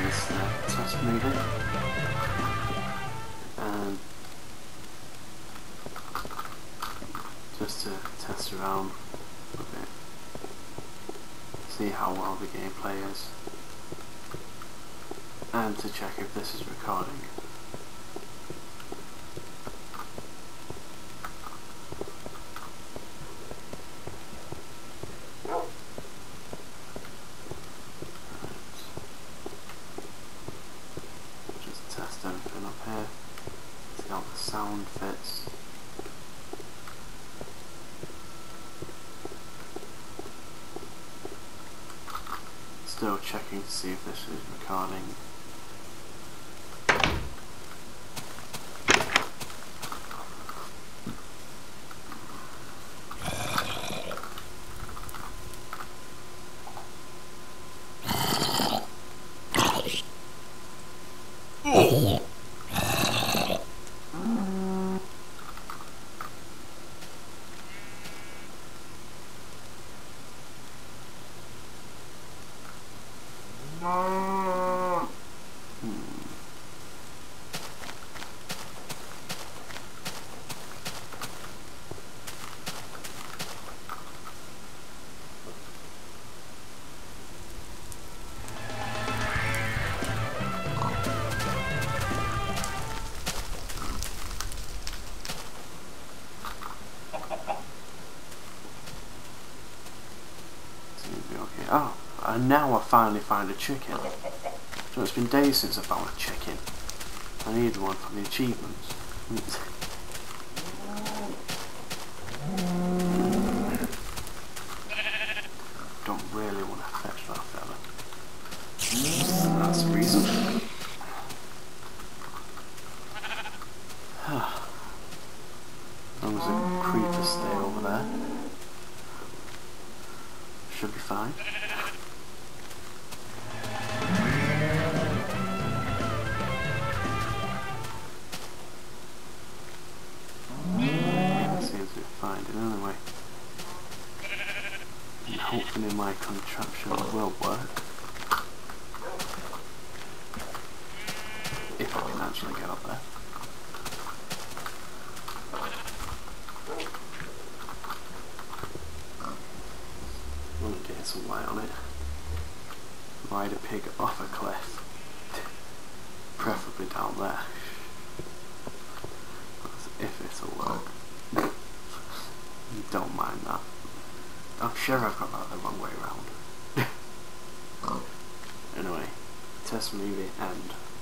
this test movie, and just to test around with it, see how well the gameplay is, and to check if this is recording. Just test everything up here, see how the sound fits. Still checking to see if this is recording. Oh, and now I finally found a chicken. So it's been days since I found a chicken. I need one for the achievements. Don't really want to fetch that fella. That's the reason. As long as the creepers stay over there, should be fine. Seems to be fine anyway. And hopefully my contraption will work. If I can actually get up there. I want to get some light on it. Ride a pig off a cliff. Preferably down there. That's if it'll work. Don't mind that. I'm sure I've got that the wrong way around. Anyway, test movie end.